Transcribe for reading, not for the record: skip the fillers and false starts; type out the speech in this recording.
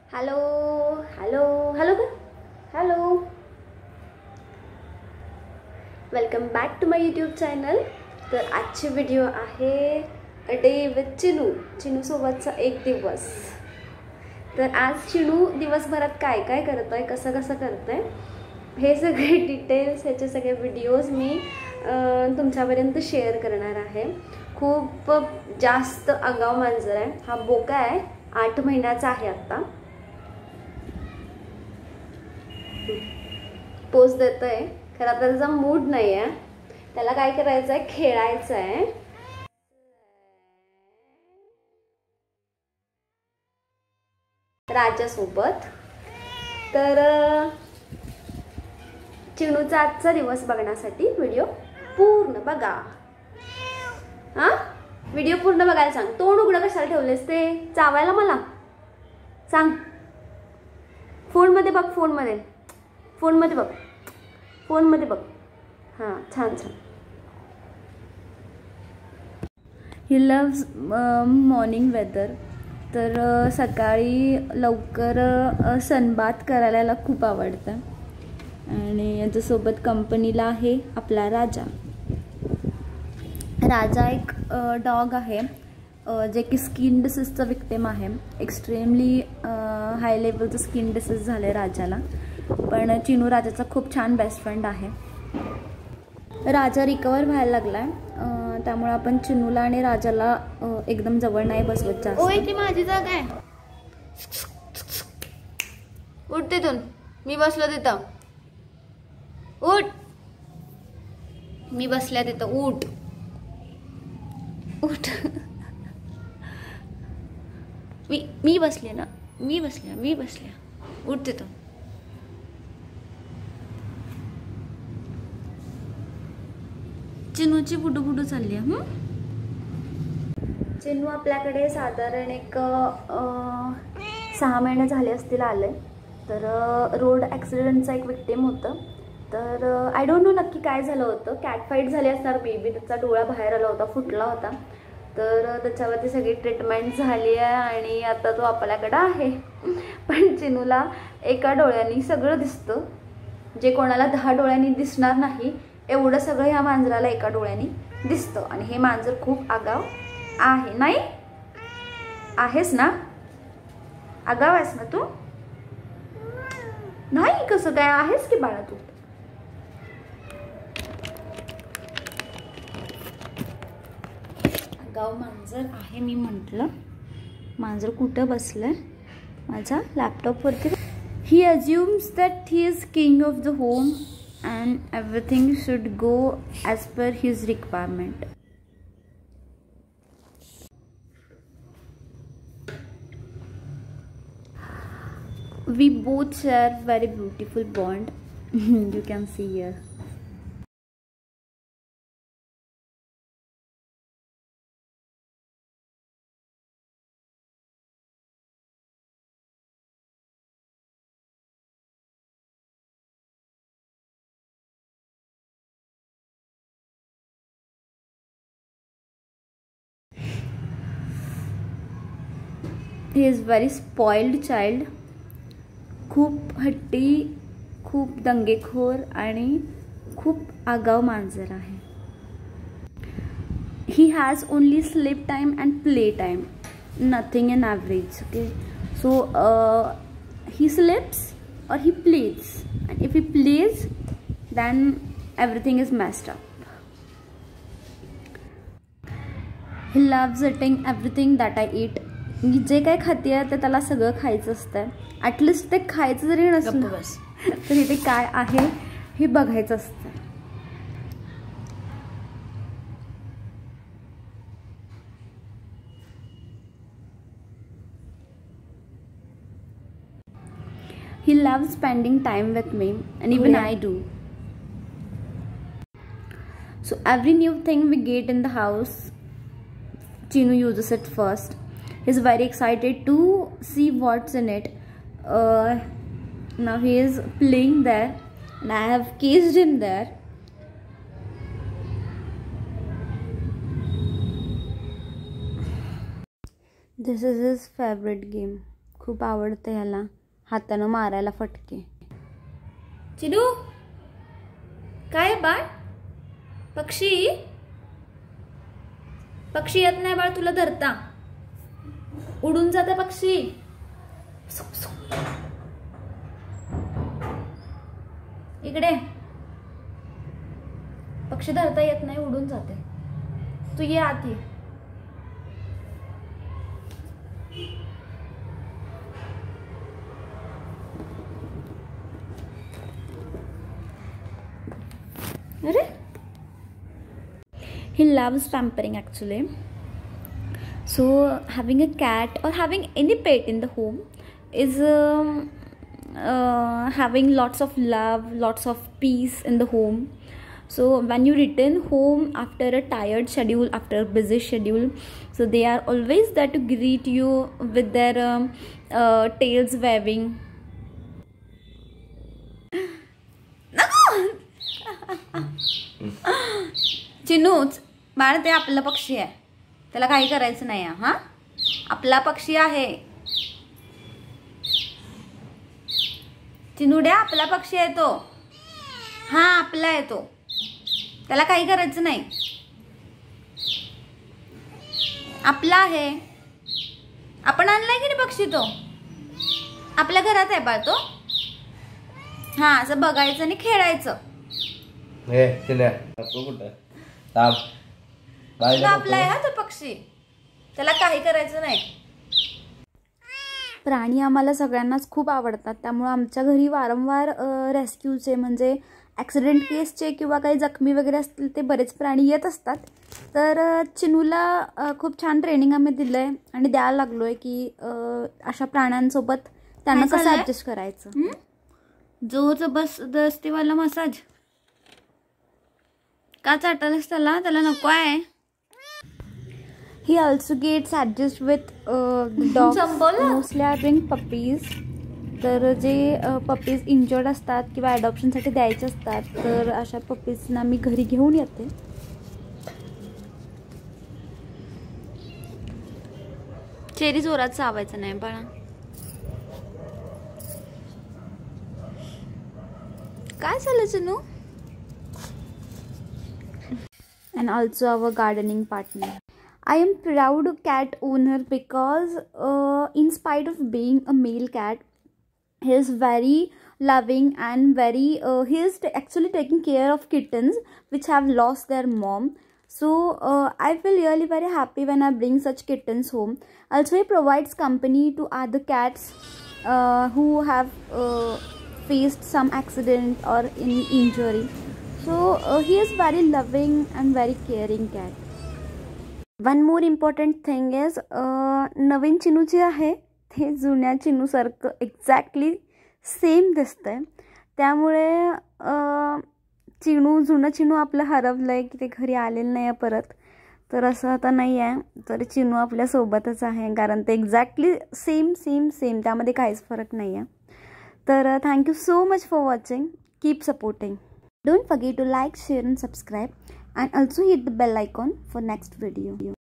Hello hello hello hello welcome back to my YouTube channel. तर आजची video आहे a day with चिनूसोबतचा एक दिवस. तर आज चिनू दिवसभरात काय काय करत आहे, कसं कसं करत आहे, हे सगळे डिटेल्स, ह्याचे सगळे व्हिडिओज मी तुमच्यापर्यंत शेअर करणार आहे. खूप जास्त आगाऊ मांजर आहे हा. बोका आहे, 8 महिन्याचा आहे आत्ता. पोज देतोय खरं आता त्याचा मूड नाही आहे. त्याला काय करायचं आहे, खेळायचं आहे. राजासोबत. तर चिनूचा आजचा दिवस बघण्यासाठी व्हिडिओ पूर्ण बघा. हा व्हिडिओ पूर्ण बघायला सांग. तोंड उघडं कशाला ठेवलेस ते चावायला मला सांग. फोनमध्ये बघ, फोनमध्ये बघ, फोनमध्ये बघ. हां छान छान. He loves morning weather. तर सकाळी लवकर सनबाथ करायला याला खूप आवडतं. आणि याच्यासोबत कंपनीला आहे आपला राजा. राजा एक डॉग आहे जे की स्किन डिसीजचं विक्टिम आहे. एक्स्ट्रीमली हाय लेवलचं स्किन डिसीज झालं आहे राजाला. पण चिनू राजाचा खूप छान बेस्ट फ्रेंड आहे. राजा रिकवर व्हायला लागला आहे, त्यामुळे आपण चिनूला आणि राजाला एकदम जवळ नाही बसवत जास्त. ओय ती माझी जागा आहे. उठ तिथून, मी बसलो तिथं. उठ, मी बसल्या तिथं. उठ उठ. मी बसले ना, मी बसल्या. उठ तिथं. चिनूची बुडू बुडू चालली आहे. चिनू आपल्याकडे साधारण एक 6 महिने झाले असतील आले. तर रोड ॲक्सिडेंटचा एक विक्टिम होतं. तर आय डोंट नो नक्की काय झालं होतं. कॅट फाईट झाली असणार बेबी. त्याचा डोळा बाहेर आला होता, फुटला होता. तर त्याच्यावरती सगळी ट्रीटमेंट झाली आहे आणि आता तो आपल्याकडं आहे. पण चिनूला एका डोळ्यांनी सगळं दिसतं, जे कोणाला 10 डोळ्यांनी दिसणार नाही एवढं सगळं ह्या मांजराला एका डोळ्यांनी दिसतं. आणि हे मांजर खूप आगाव आहे. नाही आहेस ना, आगाव आहेस ना तू. नाही कसं काय आहेस की बाळा तू. आगाव मांजर आहे मी म्हटलं. मांजर कुठं बसलंय माझ्या लॅपटॉपवरती. He assumes that he is king of the home and everything should go as per his requirement. We both share very beautiful bond. You can see here. He is very spoiled child. खूप हट्टी, खूप दंगेखोर आणि खूप आगाव मांजर आहे. He has only sleep time and play time, nothing in average. Okay, so he sleeps or he plays, and if he plays then everything is messed up. He loves eating everything that I eat. मी जे काय खाते ते त्याला सगळं खायचं असतं. At least ते खायचं जरी नसलं तरी ते काय आहे हे बघायचं असतं. He loves spending time with me and even I do. So every new thing we get in the house, Chinu uses it first. He's very excited to see what's in it. Now he is playing there and I have caged him there. This is his favorite game. खूप आवडतं ह्याला हातानं मारायला फटके. चिनू काय बाळ? पक्षी पक्षी येत नाही बाळ तुला धरता, उडून जाते पक्षी. इकडे पक्षी धरता येत नाही, उडून जाते. तू ये आत ये. अरे he loves pampering actually. So having a cat or having any pet in the home is having lots of love, lots of peace in the home. So when you return home after a tired schedule, after a busy schedule, so they are always there to greet you with their tails waving. चिनूच बाळ, ते आपला पक्षी आहे, त्याला काही करायचं नाही. हा आपला पक्षी आहे चिनुड्या, आपला पक्षी आहे तो. हा आपला आहे तो, त्याला काही करायचं नाही, आपला आहे. आपण आणलाय की नाही पक्षी, तो आपल्या घरात आहे बाळ तो. हा असं बघायचं आणि खेळायचं. आपला आहे हा तो पक्षी, त्याला काही करायचं नाही. प्राणी आम्हाला सगळ्यांनाच खूप आवडतात, त्यामुळे आमच्या घरी वारंवार रेस्क्यूचे म्हणजे ॲक्सिडेंट केसचे किंवा काही जखमी वगैरे असतील ते बरेच प्राणी येत असतात. तर चिनूला खूप छान ट्रेनिंग आम्ही दिलं आहे आणि द्यायला लागलो आहे की अशा प्राण्यांसोबत त्यांना कसं ॲडजस्ट करायचं. जो जबरदस्तीवाला मसाज का चाटायलास त्याला, त्याला नको आहे. He also gets adjust with dogs. Mostly I bring puppies. तर जे पपीज इंजर्ड असतात किंवा ॲडॉप्शनसाठी द्यायचे असतात तर अशा पपीजना मी घरी घेऊन येते. चेरी जोरात चावायचं नाही बाळा. काय झालं Chinu? And also our gardening partner. I am proud cat owner because in spite of being a male cat, he is very loving and very he is actually taking care of kittens which have lost their mom. So I feel really very happy when I bring such kittens home. Also he provides company to other cats who have faced some accident or any injury. So he is very loving and very caring cat. One more important thing is नवीन चिनू जे आहे ते जुन्या चिनूसारखं exactly same दिसतंय. त्यामुळे जुनं चिनू आपलं हरवलं आहे की ते घरी आलेलं नाही आहे परत, तर असं आता नाही आहे. तर चिनू आपल्यासोबतच आहे कारण ते एक्झॅक्टली सेम सेम सेम, त्यामध्ये काहीच फरक नाही आहे. तर thank you so much for watching. Keep supporting. Don't forget to like, share and subscribe and also hit the bell icon for next video.